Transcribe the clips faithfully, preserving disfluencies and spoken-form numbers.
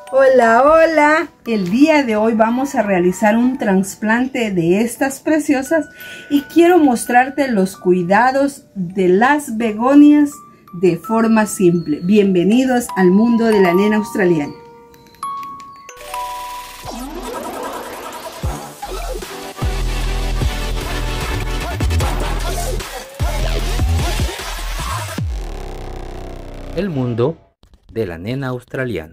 Hola, hola. El día de hoy vamos a realizar un trasplante de estas preciosas y quiero mostrarte los cuidados de las begonias de forma simple. Bienvenidos al mundo de la nena australiana. El mundo de la nena australiana.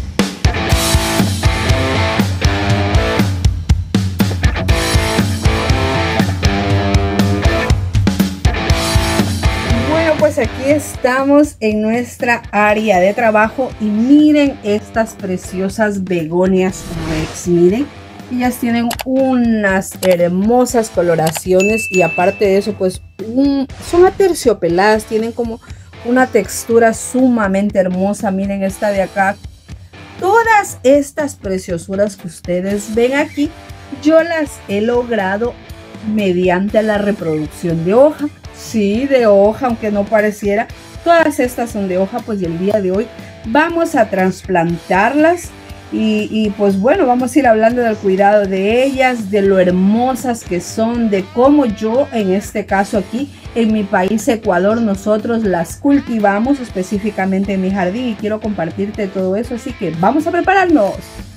Bueno, pues aquí estamos en nuestra área de trabajo y miren estas preciosas begonias Rex. Miren, ellas tienen unas hermosas coloraciones y aparte de eso, pues un, son aterciopeladas, tienen como una textura sumamente hermosa. Miren esta de acá. Todas estas preciosuras que ustedes ven aquí, yo las he logrado mediante la reproducción de hoja. Sí, de hoja, aunque no pareciera. Todas estas son de hoja, pues y el día de hoy vamos a trasplantarlas. Y, y pues bueno, vamos a ir hablando del cuidado de ellas, de lo hermosas que son, de cómo yo en este caso aquí en mi país Ecuador nosotros las cultivamos específicamente en mi jardín y quiero compartirte todo eso, así que vamos a prepararnos.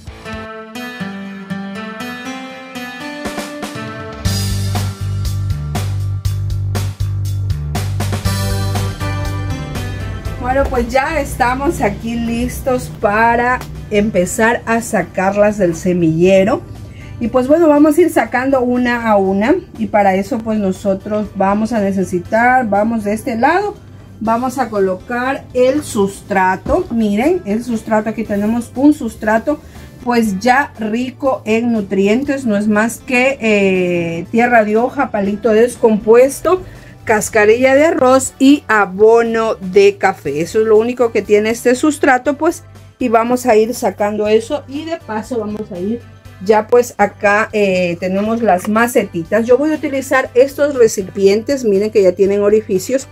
Bueno, pues ya estamos aquí listos para empezar a sacarlas del semillero. Y pues bueno, vamos a ir sacando una a una. Y para eso pues nosotros vamos a necesitar, vamos de este lado, vamos a colocar el sustrato. Miren, el sustrato, aquí tenemos un sustrato pues ya rico en nutrientes. No es más que eh, tierra de hoja, palito descompuesto, cascarilla de arroz y abono de café. Eso es lo único que tiene este sustrato, pues, y vamos a ir sacando eso y de paso vamos a ir ya pues acá eh, tenemos las macetitas. Yo voy a utilizar estos recipientes, miren que ya tienen orificios.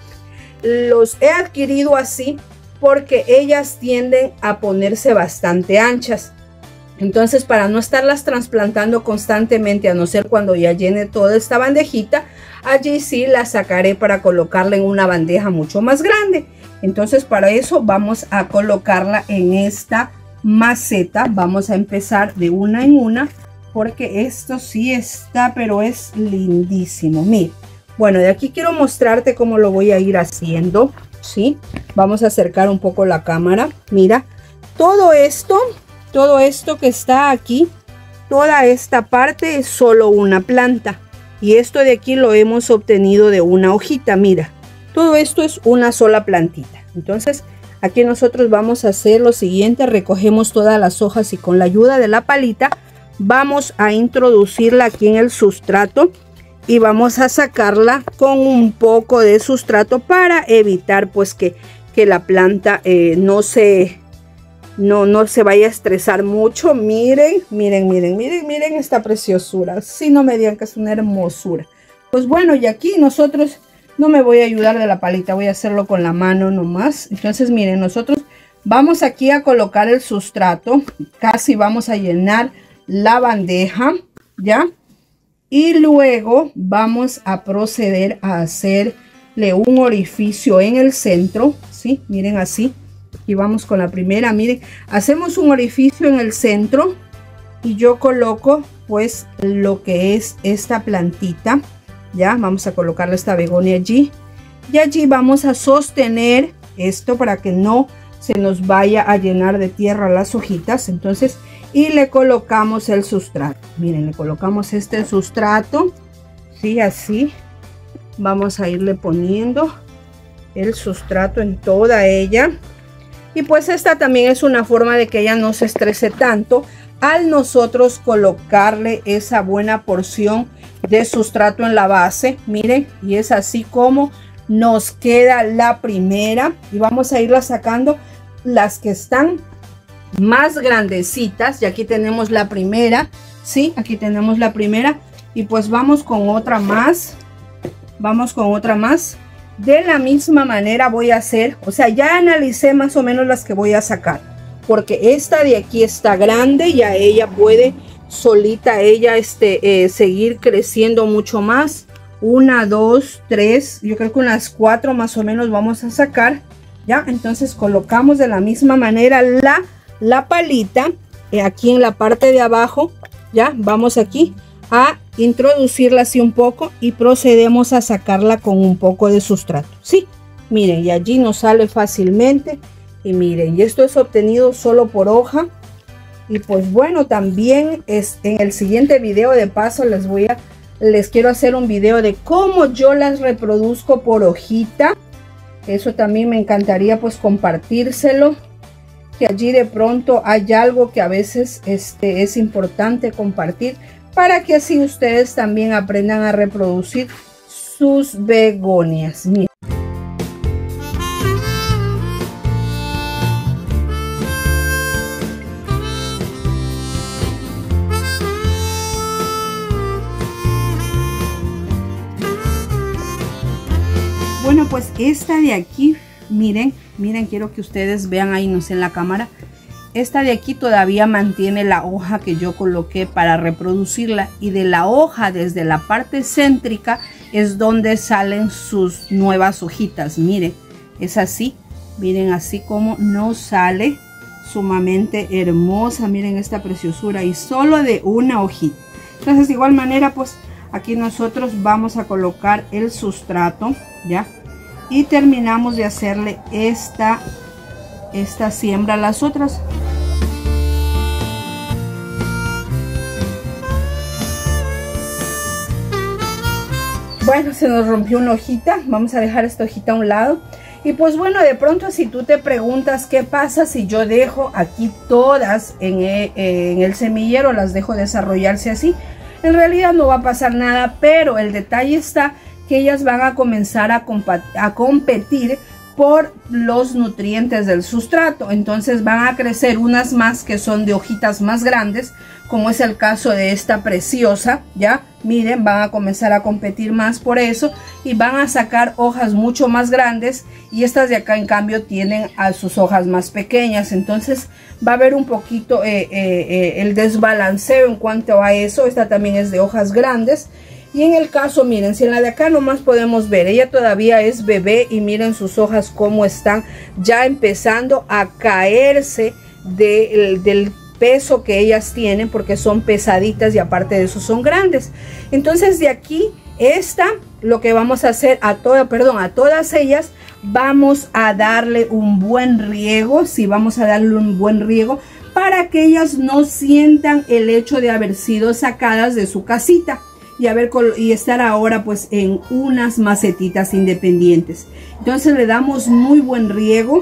Los he adquirido así porque ellas tienden a ponerse bastante anchas. Entonces, para no estarlas trasplantando constantemente, a no ser cuando ya llene toda esta bandejita, allí sí la sacaré para colocarla en una bandeja mucho más grande. Entonces, para eso vamos a colocarla en esta maceta. Vamos a empezar de una en una porque esto sí está, pero es lindísimo. Mira, bueno, de aquí quiero mostrarte cómo lo voy a ir haciendo. Sí, vamos a acercar un poco la cámara. Mira, todo esto... Todo esto que está aquí, toda esta parte es solo una planta. Y esto de aquí lo hemos obtenido de una hojita, mira. Todo esto es una sola plantita. Entonces, aquí nosotros vamos a hacer lo siguiente. Recogemos todas las hojas y con la ayuda de la palita vamos a introducirla aquí en el sustrato. Y vamos a sacarla con un poco de sustrato para evitar pues que, que la planta eh, no se... No, no se vaya a estresar mucho. Miren, miren, miren, miren, miren esta preciosura. Si no me digan que es una hermosura. Pues bueno, y aquí nosotros no me voy a ayudar de la palita. Voy a hacerlo con la mano nomás. Entonces, miren, nosotros vamos aquí a colocar el sustrato. Casi vamos a llenar la bandeja, ¿ya? Y luego vamos a proceder a hacerle un orificio en el centro. ¿Sí? Miren así. Y vamos con la primera. Miren, hacemos un orificio en el centro y yo coloco pues lo que es esta plantita. Ya vamos a colocarle esta begonia allí y allí vamos a sostener esto para que no se nos vaya a llenar de tierra las hojitas. Entonces, y le colocamos el sustrato. Miren, le colocamos este sustrato, sí, así vamos a irle poniendo el sustrato en toda ella. Y pues esta también es una forma de que ella no se estrese tanto al nosotros colocarle esa buena porción de sustrato en la base. Miren, y es así como nos queda la primera. Y vamos a irla sacando las que están más grandecitas. Y aquí tenemos la primera. Sí, aquí tenemos la primera. Y pues vamos con otra más. Vamos con otra más. De la misma manera voy a hacer, o sea, ya analicé más o menos las que voy a sacar. porque esta de aquí está grande y a ella puede solita ella este, eh, seguir creciendo mucho más. Una, dos, tres, yo creo que unas cuatro más o menos vamos a sacar. Ya, entonces colocamos de la misma manera la, la palita eh, aquí en la parte de abajo. Ya, vamos aquí a introducirla así un poco y procedemos a sacarla con un poco de sustrato. Sí, miren, y allí nos sale fácilmente. Y miren, y esto es obtenido solo por hoja. Y pues bueno, también es en el siguiente video de paso les voy a les quiero hacer un video de cómo yo las reproduzco por hojita. Eso también me encantaría pues compartírselo, que allí de pronto hay algo que a veces este es importante compartir para que así ustedes también aprendan a reproducir sus begonias. Miren. Bueno, pues esta de aquí, miren, miren, quiero que ustedes vean ahí, no sé, en la cámara. Esta de aquí todavía mantiene la hoja que yo coloqué para reproducirla. Y de la hoja, desde la parte céntrica, es donde salen sus nuevas hojitas. Miren, es así. Miren, así como nos sale, sumamente hermosa. Miren esta preciosura y solo de una hojita. Entonces, de igual manera, pues aquí nosotros vamos a colocar el sustrato, ¿ya? Y terminamos de hacerle esta, esta siembra a las otras. Bueno, se nos rompió una hojita. Vamos a dejar esta hojita a un lado. Y pues bueno, de pronto si tú te preguntas qué pasa si yo dejo aquí todas en el, en el semillero, las dejo desarrollarse así. En realidad no va a pasar nada, pero el detalle está que ellas van a comenzar a, a competir por los nutrientes del sustrato. Entonces van a crecer unas más que son de hojitas más grandes, como es el caso de esta preciosa, ya miren, van a comenzar a competir más por eso y van a sacar hojas mucho más grandes, y estas de acá en cambio tienen a sus hojas más pequeñas. Entonces va a haber un poquito eh, eh, eh, el desbalanceo en cuanto a eso. Esta también es de hojas grandes. Y en el caso, miren, si en la de acá nomás podemos ver, ella todavía es bebé y miren sus hojas cómo están ya empezando a caerse de, del peso que ellas tienen, porque son pesaditas y aparte de eso son grandes. Entonces de aquí, esta, lo que vamos a hacer a toda, perdón, a todas ellas, vamos a darle un buen riego. Sí, vamos a darle un buen riego para que ellas no sientan el hecho de haber sido sacadas de su casita. Y, a ver, y estar ahora pues en unas macetitas independientes. Entonces le damos muy buen riego.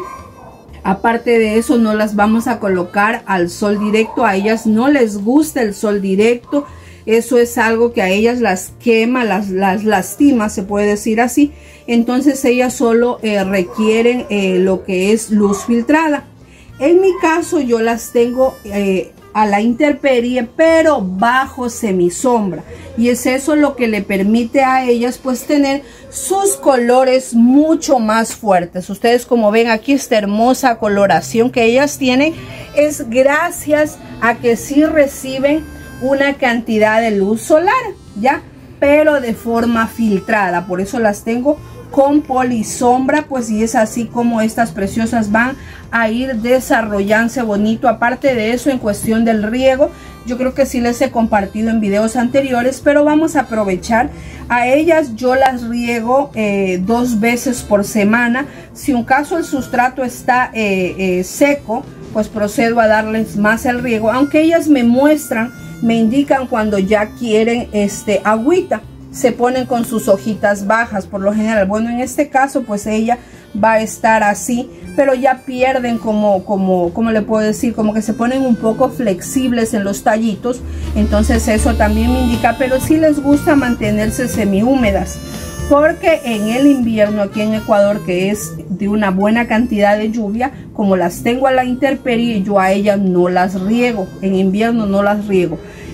Aparte de eso, no las vamos a colocar al sol directo. A ellas no les gusta el sol directo. Eso es algo que a ellas las quema, las, las lastima, se puede decir así. Entonces ellas solo eh, requieren eh, lo que es luz filtrada. En mi caso yo las tengo eh, a la intemperie, pero bajo semisombra, y es eso lo que le permite a ellas pues tener sus colores mucho más fuertes. Ustedes como ven aquí, esta hermosa coloración que ellas tienen es gracias a que sí reciben una cantidad de luz solar, ya, pero de forma filtrada. Por eso las tengo con polisombra, pues, y es así como estas preciosas van a ir desarrollándose bonito. Aparte de eso, en cuestión del riego, yo creo que sí les he compartido en videos anteriores, pero vamos a aprovechar. A ellas yo las riego eh, dos veces por semana. Si un caso el sustrato está eh, eh, seco, pues procedo a darles más el riego, aunque ellas me muestran, me indican cuando ya quieren este agüita. Se ponen con sus hojitas bajas por lo general. Bueno, en este caso pues ella va a estar así, pero ya pierden como, como, como le puedo decir, como que se ponen un poco flexibles en los tallitos. Entonces eso también me indica, pero sí les gusta mantenerse semihúmedas, porque en el invierno aquí en Ecuador, que es de una buena cantidad de lluvia, como las tengo a la intemperie, yo a ellas no las riego, en invierno no las riego.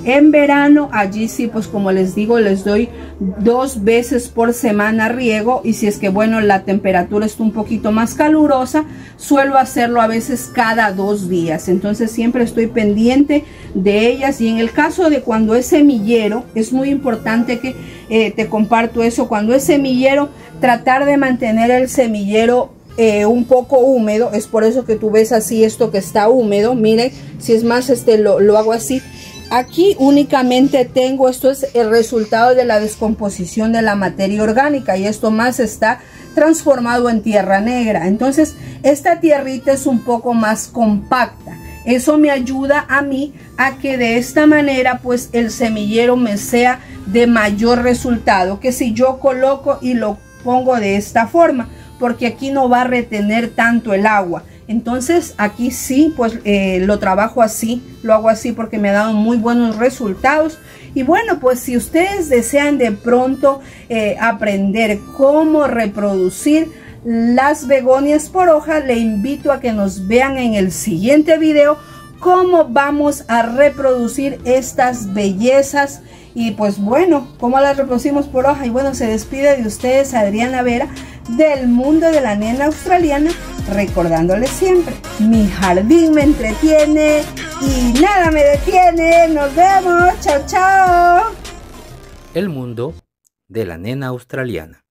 En verano, allí sí, pues como les digo, les doy dos veces por semana riego, y si es que, bueno, la temperatura está un poquito más calurosa, suelo hacerlo a veces cada dos días. Entonces siempre estoy pendiente de ellas. Y en el caso de cuando es semillero, es muy importante que eh, te comparto eso. Cuando es semillero, tratar de mantener el semillero Eh, un poco húmedo. Es por eso que tú ves así esto que está húmedo. Miren, si es más, este lo, lo hago así. Aquí únicamente tengo, esto es el resultado de la descomposición de la materia orgánica, y esto más está transformado en tierra negra. Entonces esta tierrita es un poco más compacta. Eso me ayuda a mí a que de esta manera pues el semillero me sea de mayor resultado que si yo coloco y lo pongo de esta forma, porque aquí no va a retener tanto el agua. Entonces aquí sí, pues eh, lo trabajo así, lo hago así porque me ha dado muy buenos resultados. Y bueno, pues si ustedes desean de pronto eh, aprender cómo reproducir las begonias por hoja, le invito a que nos vean en el siguiente video cómo vamos a reproducir estas bellezas. Y pues bueno, cómo las reproducimos por hoja. Y bueno, se despide de ustedes Adriana Vera, del mundo de la nena australiana, recordándoles siempre, mi jardín me entretiene y nada me detiene. Nos vemos, chao chao. El mundo de la nena australiana.